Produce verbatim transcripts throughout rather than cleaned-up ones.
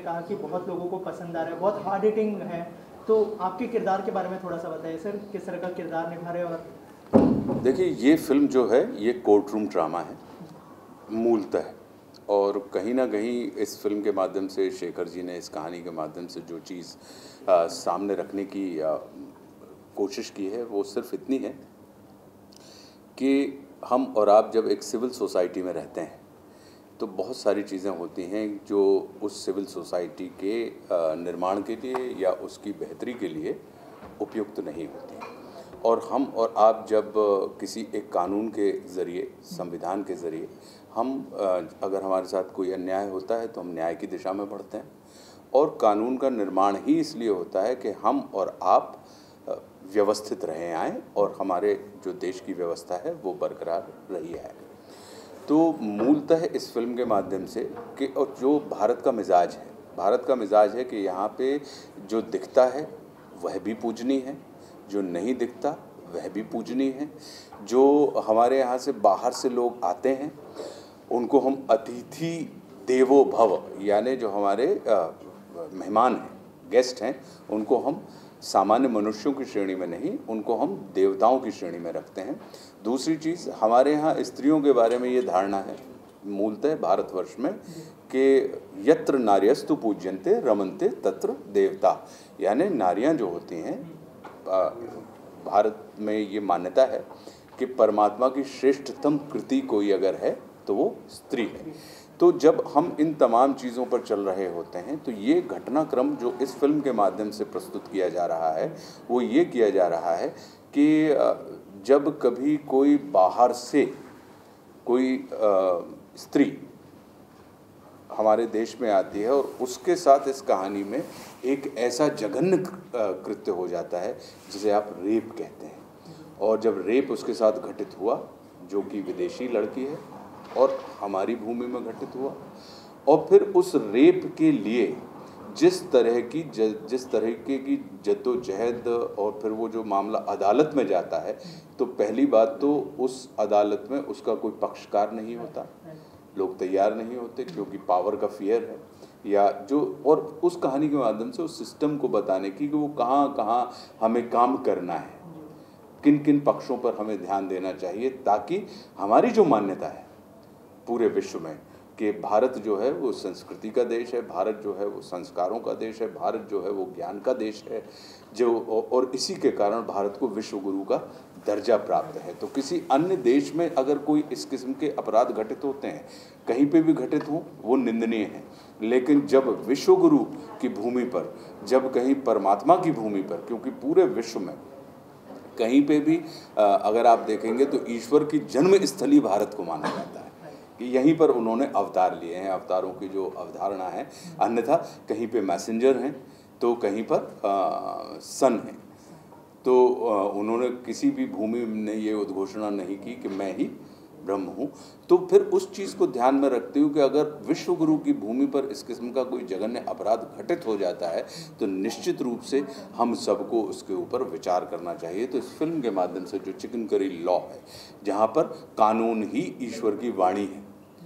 कहा कि बहुत लोगों को पसंद आ रहा है, बहुत हार्ड हिटिंग है, तो आपके किरदार के बारे में थोड़ा सा बताइए सर, किस तरह का किरदार निभा रहे हैं? और देखिए, ये फिल्म जो है ये कोर्ट रूम ड्रामा है मूलतः, और कहीं ना कहीं इस फिल्म के माध्यम से शेखर जी ने इस कहानी के माध्यम से जो चीज़ आ, सामने रखने की आ, कोशिश की है वो सिर्फ इतनी है कि हम और आप जब एक सिविल सोसाइटी में रहते हैं तो बहुत सारी चीज़ें होती हैं जो उस सिविल सोसाइटी के निर्माण के लिए या उसकी बेहतरी के लिए उपयुक्त नहीं होती, और हम और आप जब किसी एक कानून के ज़रिए, संविधान के ज़रिए, हम अगर हमारे साथ कोई अन्याय होता है तो हम न्याय की दिशा में बढ़ते हैं, और कानून का निर्माण ही इसलिए होता है कि हम और आप व्यवस्थित रहे आएँ और हमारे जो देश की व्यवस्था है वो बरकरार रही है। तो मूलतः इस फिल्म के माध्यम से कि और जो भारत का मिजाज है, भारत का मिजाज है कि यहाँ पे जो दिखता है वह भी पूजनीय है, जो नहीं दिखता वह भी पूजनीय है, जो हमारे यहाँ से बाहर से लोग आते हैं उनको हम अतिथि देवो भव, यानी जो हमारे मेहमान हैं, गेस्ट हैं, उनको हम सामान्य मनुष्यों की श्रेणी में नहीं, उनको हम देवताओं की श्रेणी में रखते हैं। दूसरी चीज़, हमारे यहाँ स्त्रियों के बारे में ये धारणा है मूलतः भारतवर्ष में कि यत्र नार्यस्तु पूज्यन्ते रमन्ते तत्र देवता, यानी नारियाँ जो होती हैं, भारत में ये मान्यता है कि परमात्मा की श्रेष्ठतम कृति कोई अगर है तो वो स्त्री है। तो जब हम इन तमाम चीज़ों पर चल रहे होते हैं तो ये घटनाक्रम जो इस फिल्म के माध्यम से प्रस्तुत किया जा रहा है वो ये किया जा रहा है कि जब कभी कोई बाहर से कोई स्त्री हमारे देश में आती है और उसके साथ इस कहानी में एक ऐसा जघन्य कृत्य हो जाता है जिसे आप रेप कहते हैं, और जब रेप उसके साथ घटित हुआ जो कि विदेशी लड़की है और हमारी भूमि में घटित हुआ, और फिर उस रेप के लिए जिस तरह की जिस तरीके की जद्दोजहद, और फिर वो जो मामला अदालत में जाता है तो पहली बात तो उस अदालत में उसका कोई पक्षकार नहीं होता, लोग तैयार नहीं होते क्योंकि पावर का फियर है, या जो और उस कहानी के माध्यम से उस सिस्टम को बताने की कि वो कहाँ कहाँ हमें काम करना है, किन किन पक्षों पर हमें ध्यान देना चाहिए, ताकि हमारी जो मान्यता है पूरे विश्व में कि भारत जो है वो संस्कृति का देश है, भारत जो है वो संस्कारों का देश है, भारत जो है वो ज्ञान का देश है, जो और इसी के कारण भारत को विश्व गुरु का दर्जा प्राप्त है। तो किसी अन्य देश में अगर कोई इस किस्म के अपराध घटित होते हैं, कहीं पे भी घटित हों, वो निंदनीय है, लेकिन जब विश्व गुरु की भूमि पर, जब कहीं परमात्मा की भूमि पर, क्योंकि पूरे विश्व में कहीं पे भी अगर आप देखेंगे तो ईश्वर की जन्म स्थली भारत को माना जाता है कि यहीं पर उन्होंने अवतार लिए हैं, अवतारों की जो अवधारणा है, अन्यथा कहीं पे मैसेंजर हैं तो कहीं पर आ, सन हैं। तो आ, उन्होंने किसी भी भूमि ने ये उद्घोषणा नहीं की कि मैं ही ब्रह्म हूँ। तो फिर उस चीज़ को ध्यान में रखते हुए कि अगर विश्व गुरु की भूमि पर इस किस्म का कोई जघन्य अपराध घटित हो जाता है तो निश्चित रूप से हम सबको उसके ऊपर विचार करना चाहिए। तो इस फिल्म के माध्यम से जो चिकन करी लॉ है, जहाँ पर कानून ही ईश्वर की वाणी है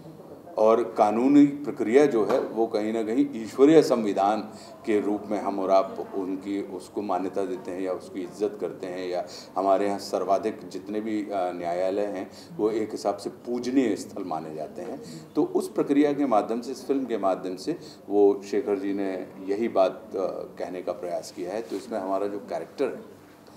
और कानूनी प्रक्रिया जो है वो कहीं ना कहीं ईश्वरीय संविधान के रूप में हम और आप उनकी उसको मान्यता देते हैं या उसकी इज्जत करते हैं, या हमारे यहाँ सर्वाधिक जितने भी न्यायालय हैं वो एक हिसाब से पूजनीय स्थल माने जाते हैं। तो उस प्रक्रिया के माध्यम से, इस फिल्म के माध्यम से वो शेखर जी ने यही बात कहने का प्रयास किया है। तो इसमें हमारा जो कैरेक्टर है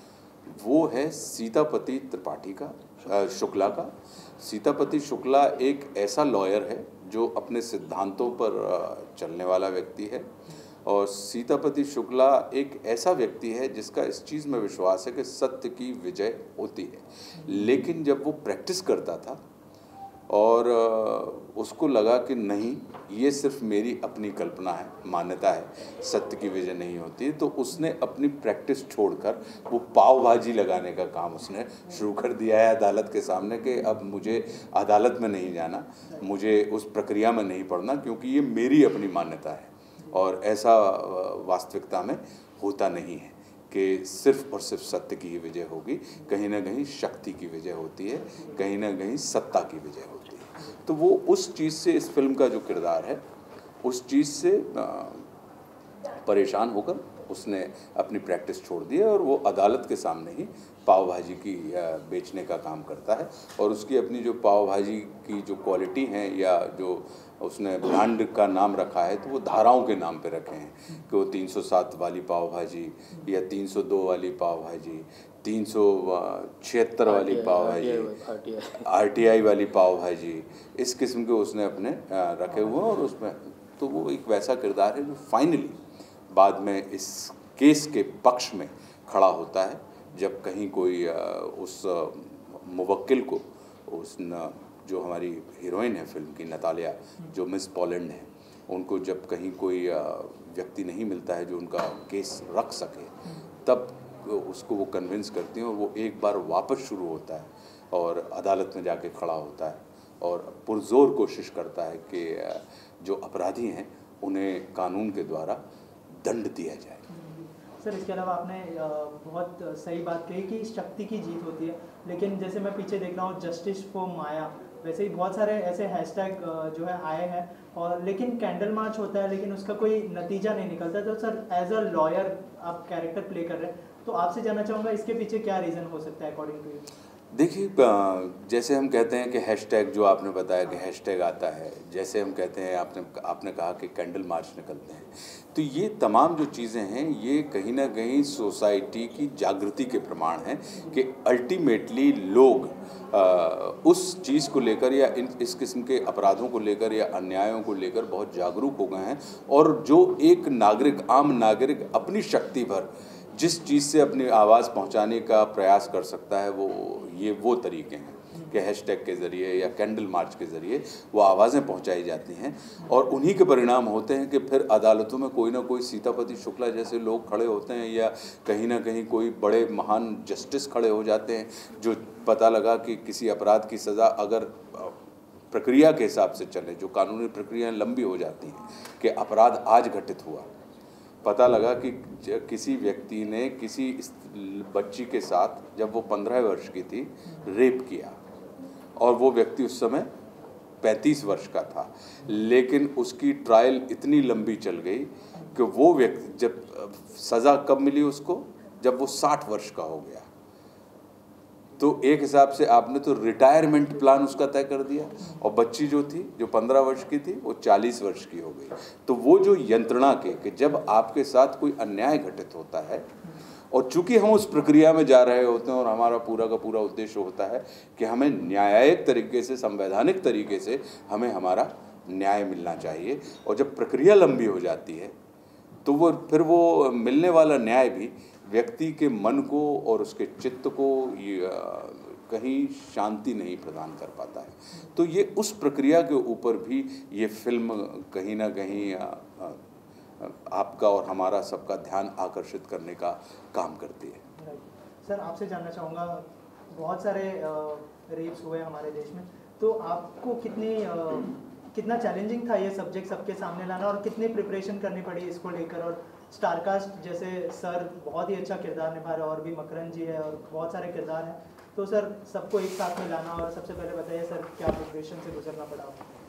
वो है सीतापति त्रिपाठी का, शुक्ला का। सीतापति शुक्ला एक ऐसा लॉयर है जो अपने सिद्धांतों पर चलने वाला व्यक्ति है, और सीतापति शुक्ला एक ऐसा व्यक्ति है जिसका इस चीज़ में विश्वास है कि सत्य की विजय होती है। लेकिन जब वो प्रैक्टिस करता था और उसको लगा कि नहीं, ये सिर्फ मेरी अपनी कल्पना है, मान्यता है, सत्य की विजय नहीं होती, तो उसने अपनी प्रैक्टिस छोड़कर वो पाव भाजी लगाने का काम उसने शुरू कर दिया है अदालत के सामने कि अब मुझे अदालत में नहीं जाना, मुझे उस प्रक्रिया में नहीं पढ़ना, क्योंकि ये मेरी अपनी मान्यता है और ऐसा वास्तविकता में होता नहीं है कि सिर्फ और सिर्फ सत्य की ही विजय होगी। कहीं ना कहीं शक्ति की विजय होती है, कहीं ना कहीं सत्ता की विजय होती है। तो वो उस चीज़ से, इस फिल्म का जो किरदार है उस चीज़ से परेशान होकर उसने अपनी प्रैक्टिस छोड़ दी है और वो अदालत के सामने ही पाव भाजी की बेचने का काम करता है। और उसकी अपनी जो पाव भाजी की जो क्वालिटी हैं या जो उसने ब्रांड का नाम रखा है तो वो धाराओं के नाम पे रखे हैं कि वो तीन सौ सात वाली पाव भाजी या तीन सौ दो वाली पाव भाजी, तीन सौ छिहत्तर वाली पाव भाजी, आर टी आई वाली पाव भाजी, इस किस्म के उसने अपने रखे हुए हैं। और उसमें तो वो एक वैसा किरदार है जो फाइनली बाद में इस केस के पक्ष में खड़ा होता है, जब कहीं कोई उस मुवक्किल को, उस न, जो हमारी हीरोइन है फिल्म की नतालिया, जो मिस पोलैंड है, उनको जब कहीं कोई व्यक्ति नहीं मिलता है जो उनका केस रख सके, तब उसको वो कन्विंस करती हैं और वो एक बार वापस शुरू होता है और अदालत में जाके खड़ा होता है और पुरजोर कोशिश करता है कि जो अपराधी हैं उन्हें कानून के द्वारा दंड दिया जाए। सर, इसके अलावा आपने बहुत सही बात कही कि शक्ति की जीत होती है, लेकिन जैसे मैं पीछे देख रहा हूँ जस्टिस फॉर माया, वैसे ही बहुत सारे ऐसे हैशटैग जो है आए हैं, और लेकिन कैंडल मार्च होता है लेकिन उसका कोई नतीजा नहीं निकलता। तो सर, एज अ लॉयर आप कैरेक्टर प्ले कर रहे हैं, तो आपसे जानना चाहूँगा इसके पीछे क्या रीज़न हो सकता है अकॉर्डिंग टू यू? देखिए, जैसे हम कहते हैं कि हैशटैग, जो आपने बताया कि हैशटैग आता है, जैसे हम कहते हैं, आपने आपने कहा कि कैंडल मार्च निकलते हैं, तो ये तमाम जो चीज़ें हैं ये कहीं ना कहीं सोसाइटी की जागृति के प्रमाण हैं कि अल्टीमेटली लोग आ, उस चीज़ को लेकर या इन इस किस्म के अपराधों को लेकर या अन्यायों को लेकर बहुत जागरूक हो गए हैं। और जो एक नागरिक, आम नागरिक अपनी शक्ति भर जिस चीज़ से अपनी आवाज़ पहुंचाने का प्रयास कर सकता है, वो ये वो तरीके हैं कि हैशटैग के ज़रिए या कैंडल मार्च के ज़रिए वो आवाज़ें पहुंचाई जाती हैं और उन्हीं के परिणाम होते हैं कि फिर अदालतों में कोई ना कोई सीतापति शुक्ला जैसे लोग खड़े होते हैं या कहीं ना कहीं कोई बड़े महान जस्टिस खड़े हो जाते हैं, जो पता लगा कि किसी अपराध की सज़ा अगर प्रक्रिया के हिसाब से चले, जो कानूनी प्रक्रियाएँ लंबी हो जाती हैं कि अपराध आज घटित हुआ, पता लगा कि किसी व्यक्ति ने किसी बच्ची के साथ जब वो पंद्रह वर्ष की थी रेप किया और वो व्यक्ति उस समय पैंतीस वर्ष का था, लेकिन उसकी ट्रायल इतनी लंबी चल गई कि वो व्यक्ति, जब सज़ा कब मिली उसको, जब वो साठ वर्ष का हो गया, तो एक हिसाब से आपने तो रिटायरमेंट प्लान उसका तय कर दिया और बच्ची जो थी, जो पंद्रह वर्ष की थी, वो चालीस वर्ष की हो गई। तो वो जो यंत्रणा के कि जब आपके साथ कोई अन्याय घटित होता है और चूंकि हम उस प्रक्रिया में जा रहे होते हैं और हमारा पूरा का पूरा उद्देश्य होता है कि हमें न्यायिक तरीके से, संवैधानिक तरीके से हमें हमारा न्याय मिलना चाहिए, और जब प्रक्रिया लंबी हो जाती है तो वो फिर वो मिलने वाला न्याय भी व्यक्ति के मन को और उसके चित्त को ये कहीं शांति नहीं प्रदान कर पाता है। तो ये उस प्रक्रिया के ऊपर भी ये फिल्म कहीं ना कहीं आपका और हमारा सबका ध्यान आकर्षित करने का काम करती है। सर, आपसे जानना चाहूँगा, बहुत सारे रेप्स हुए हमारे देश में, तो आपको कितनी आ, कितना चैलेंजिंग था ये सब्जेक्ट सबके सामने लाना और कितनी प्रिपरेशन करनी पड़ी इसको लेकर? और स्टारकास्ट जैसे सर बहुत ही अच्छा किरदार निभा रहे, और भी मकरंद जी है और बहुत सारे किरदार हैं, तो सर सबको एक साथ में लाना, और सबसे पहले बताइए सर क्या प्रिपरेशन से गुजरना पड़ा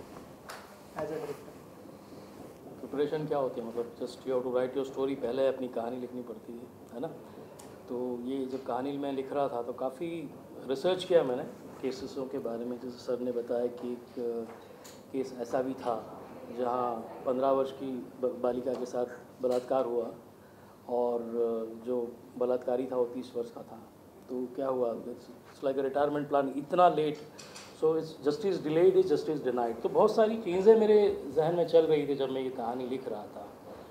एज ए डायरेक्टर? प्रिपरेशन क्या होती है, मतलब just you have to write your story, पहले अपनी कहानी लिखनी पड़ती है, है ना। तो ये जब कहानी मैं लिख रहा था तो काफ़ी रिसर्च किया मैंने केसेसों के बारे में। जैसे सर ने बताया कि एक केस ऐसा भी था जहाँ पंद्रह वर्ष की बालिका के साथ बलात्कार हुआ और जो बलात्कारी था वो तीस वर्ष का था। तो क्या हुआ, it's like a retirement plan, इतना late, so it's justice delayed is justice denied. तो बहुत सारी चीज़ें मेरे जहन में चल रही थी जब मैं ये कहानी लिख रहा था,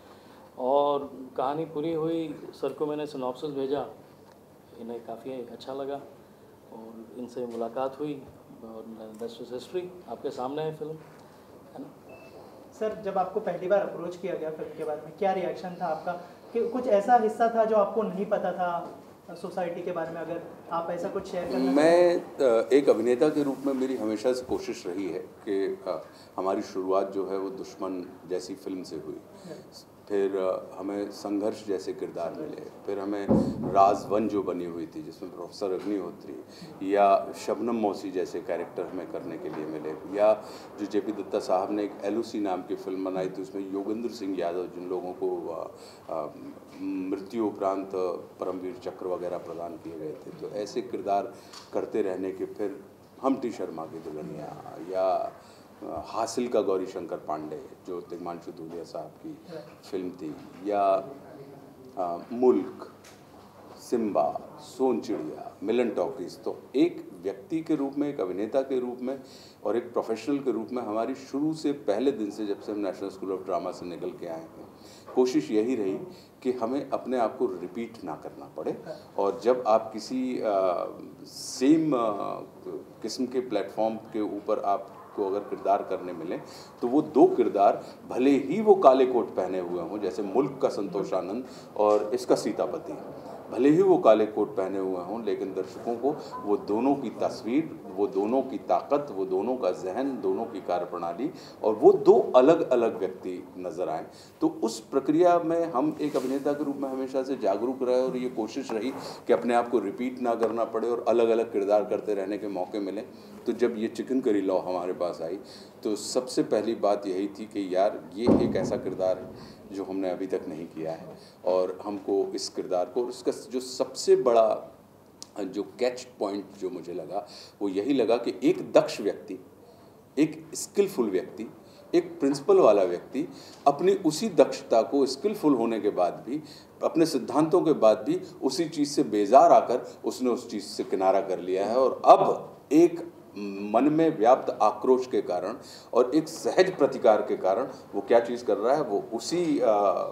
और कहानी पूरी हुई, सर को मैंने सिनॉप्सिस भेजा, इन्हें काफ़ी अच्छा लगा और इनसे मुलाकात हुई और दैट्स हिस्ट्री, आपके सामने है फिल्म, है ना। सर, जब आपको पहली बार अप्रोच किया गया फिल्म के बारे में, क्या रिएक्शन था आपका? कि कुछ ऐसा हिस्सा था जो आपको नहीं पता था सोसाइटी के बारे में, अगर आप ऐसा कुछ शेयर करना? मैं एक अभिनेता के रूप में मेरी हमेशा से कोशिश रही है कि हमारी शुरुआत जो है वो दुश्मन जैसी फिल्म से हुई, फिर हमें संघर्ष जैसे किरदार मिले, फिर हमें राजवन जो बनी हुई थी जिसमें प्रोफेसर अग्निहोत्री या शबनम मौसी जैसे कैरेक्टर हमें करने के लिए मिले, या जो जे पी दत्ता साहब ने एक एल ओ सी नाम की फिल्म बनाई थी, उसमें योगेंद्र सिंह यादव जिन लोगों को मृत्यु उपरांत परमवीर चक्र वगैरह प्रदान किए गए थे, तो ऐसे किरदार करते रहने के फिर हम टी शर्मा की दुल्हनिया या हासिल का गौरी शंकर पांडे जो तिग्मांशु धूलिया साहब की फिल्म थी, या आ, मुल्क, सिम्बा, सोन चिड़िया, मिलन टॉकीज, तो एक व्यक्ति के रूप में, एक अभिनेता के रूप में और एक प्रोफेशनल के रूप में हमारी शुरू से पहले दिन से जब से हम नेशनल स्कूल ऑफ ड्रामा से निकल के आए हैं, कोशिश यही रही कि हमें अपने आप को रिपीट ना करना पड़े। और जब आप किसी आ, सेम आ, किस्म के प्लेटफॉर्म के ऊपर आपको अगर किरदार करने मिले तो वो दो किरदार भले ही वो काले कोट पहने हुए हों, जैसे मुल्क का संतोष आनंद और इसका सीतापति, भले ही वो काले कोट पहने हुए हों, लेकिन दर्शकों को वो दोनों की तस्वीर, वो दोनों की ताकत, वो दोनों का जहन, दोनों की कार्यप्रणाली और वो दो अलग अलग व्यक्ति नज़र आए। तो उस प्रक्रिया में हम एक अभिनेता के रूप में हमेशा से जागरूक रहे और ये कोशिश रही कि अपने आप को रिपीट ना करना पड़े और अलग अलग किरदार करते रहने के मौके मिले। तो जब ये चिकन करी लॉ हमारे पास आई तो सबसे पहली बात यही थी कि यार ये एक ऐसा किरदार है जो हमने अभी तक नहीं किया है और हमको इस किरदार को, इसका जो सबसे बड़ा जो कैच पॉइंट जो मुझे लगा वो यही लगा कि एक दक्ष व्यक्ति, एक स्किलफुल व्यक्ति, एक प्रिंसिपल वाला व्यक्ति अपनी उसी दक्षता को, स्किलफुल होने के बाद भी, अपने सिद्धांतों के बाद भी उसी चीज़ से बेजार आकर उसने उस चीज़ से किनारा कर लिया है और अब एक मन में व्याप्त आक्रोश के कारण और एक सहज प्रतिकार के कारण वो क्या चीज़ कर रहा है, वो उसी आ,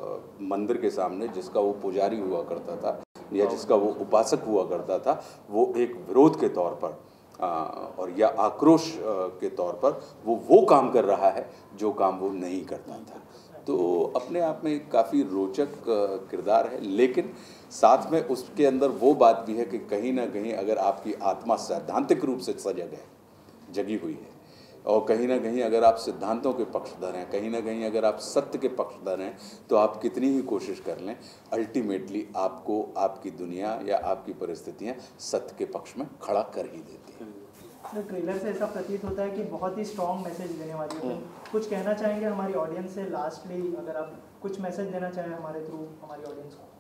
मंदिर के सामने जिसका वो पुजारी हुआ करता था या जिसका वो उपासक हुआ करता था, वो एक विरोध के तौर पर आ, और या आक्रोश के तौर पर वो वो काम कर रहा है जो काम वो नहीं करता था। तो अपने आप में काफ़ी रोचक किरदार है, लेकिन साथ में उसके अंदर वो बात भी है कि कहीं ना कहीं अगर आपकी आत्मा सैद्धांतिक रूप से सजग है, जगी हुई है, और कहीं ना कहीं अगर आप सिद्धांतों के पक्षधर हैं, कहीं ना कहीं अगर आप सत्य के पक्षधर हैं, तो आप कितनी ही कोशिश कर लें, अल्टीमेटली आपको आपकी दुनिया या आपकी परिस्थितियाँ सत्य के पक्ष में खड़ा कर ही देती हैं। तो ट्रेलर से ऐसा प्रतीत होता है कि बहुत ही स्ट्रॉन्ग मैसेज देने वाली है। कुछ कहना चाहेंगे हमारी ऑडियंस से? लास्टली अगर आप कुछ मैसेज देना चाहें हमारे थ्रू हमारी ऑडियंस को,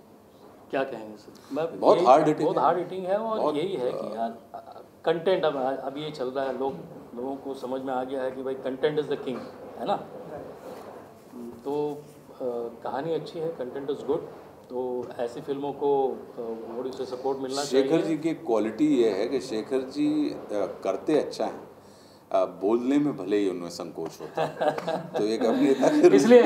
क्या कहेंगे सर? मैं बहुत हार्ड हिटिंग बहुत हार्ड हिटिंग है और यही है कि यार कंटेंट अब अब ये चल रहा है, लोग लोगों को समझ में आ गया है कि भाई कंटेंट इज़ द किंग, है ना। तो आ, कहानी अच्छी है, कंटेंट इज़ गुड, तो ऐसी फिल्मों को बड़ी से सपोर्ट मिलना चाहिए। शेखर जी की क्वालिटी ये है कि शेखर जी करते अच्छा हैं, बोलने में भले ही उनमें संकोच होता है। तो एक अभिनेता के रूप इसलिए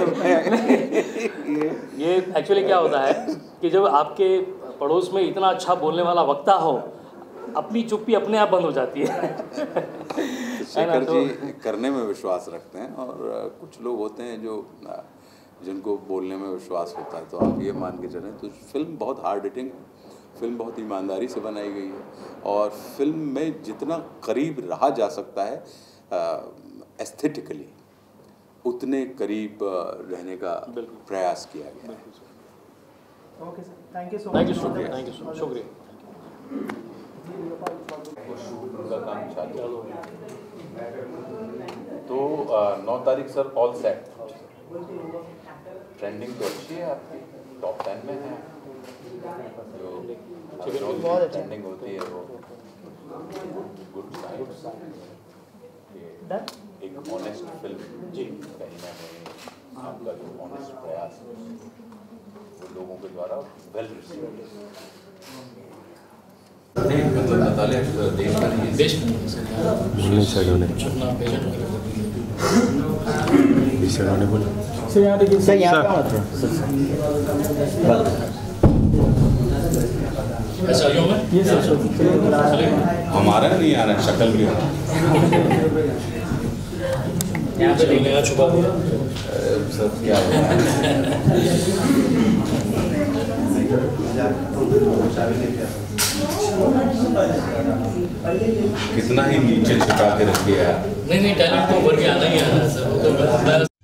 ये ये एक्चुअली क्या होता है कि जब आपके पड़ोस में इतना अच्छा बोलने वाला वक्ता हो, अपनी चुप्पी अपने आप बंद हो जाती है। तो शेखर जी करने में विश्वास रखते हैं और कुछ लोग होते हैं जो जिनको बोलने में विश्वास होता है, तो आप ये मान के चलें तो फिल्म बहुत हार्ड हिटिंग है, फिल्म बहुत ईमानदारी से बनाई गई है और फिल्म में जितना करीब रहा जा सकता है एस्थेटिकली, उतने करीब रहने का प्रयास किया गया है। Okay sir, thank you so much. Thank you शुक्रिया थैंक यू सो मच शुक्रिया। का काम चालू तो नौ तारीख सर ऑल सेट, ट्रेंडिंग तो अच्छी है आपकी, टॉप टेन में है, जो बहुत ट्रेंडिंग होती है वो गुड साइन। एक ऑनेस्ट फिल्म जी, कहीं ना कहीं आपका जो ऑनेस्ट प्रयास है वो लोगों के द्वारा वेल रिसीव्ड मतलब बताले देश का नहीं देश नहीं बोला सर यहाँ देखिए सर, यहाँ का मत ऐसा क्यों है ये सर हमारा नहीं आ रहा, शक्ल भी आ यहाँ पे देखने का छुपा दिया सब क्या हो रहा है, कितना ही नीचे छुपा के रखिए यार। नहीं नहीं टैलेंट तो ऊपर के आना ही आना है सर, तो मैं